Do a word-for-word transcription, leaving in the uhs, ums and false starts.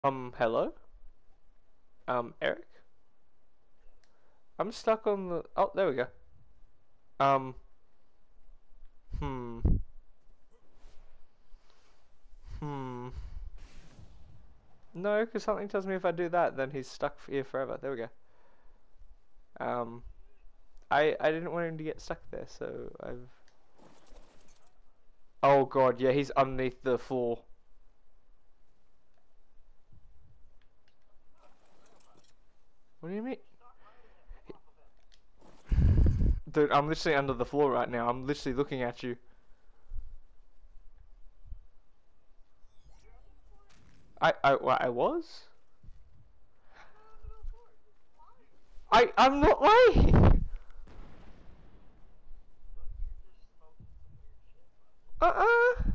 Um, hello? Um, Eric? I'm stuck on the... Oh, there we go. Um, hmm. Hmm. No, because something tells me if I do that, then he's stuck here forever. There we go. Um, I, I didn't want him to get stuck there, so I've... Oh god, yeah, he's underneath the floor. What do you mean? Dude, I'm literally under the floor right now. I'm literally looking at you. I, I, I was? I, I'm not lying! Uh-uh!